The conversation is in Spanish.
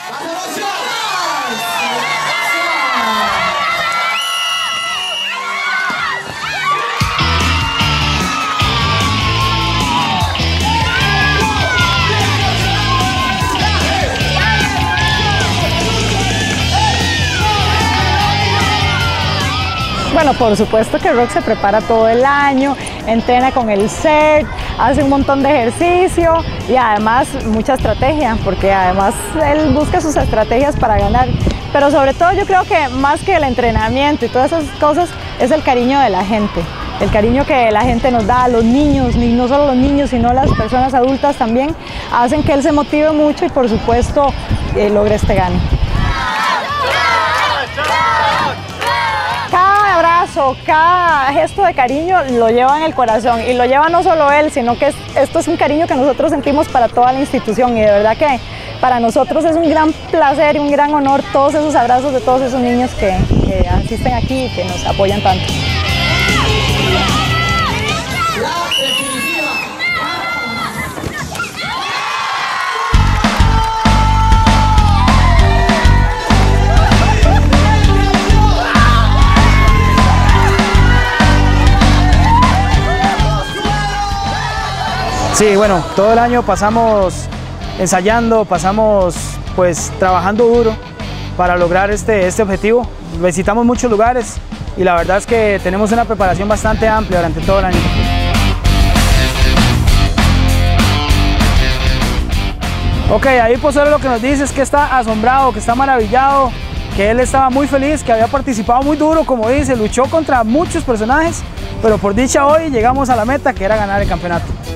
Bueno, por supuesto que Rock se prepara todo el año, entrena con el CERT, hace un montón de ejercicio y además mucha estrategia, porque además él busca sus estrategias para ganar. Pero sobre todo yo creo que más que el entrenamiento y todas esas cosas es el cariño de la gente. El cariño que la gente nos da a los niños, y no solo los niños, sino las personas adultas también, hacen que él se motive mucho y por supuesto logre este gane. Cada abrazo, cada gesto de cariño lo lleva en el corazón y lo lleva no solo él, sino que esto es un cariño que nosotros sentimos para toda la institución y de verdad que para nosotros es un gran placer y un gran honor todos esos abrazos de todos esos niños que asisten aquí y que nos apoyan tanto. Sí, bueno, todo el año pasamos ensayando, pasamos pues trabajando duro para lograr este objetivo. Visitamos muchos lugares y la verdad es que tenemos una preparación bastante amplia durante todo el año. Ok, ahí Pozuelo lo que nos dice es que está asombrado, que está maravillado, que él estaba muy feliz, que había participado muy duro, como dice, luchó contra muchos personajes, pero por dicha hoy llegamos a la meta que era ganar el campeonato.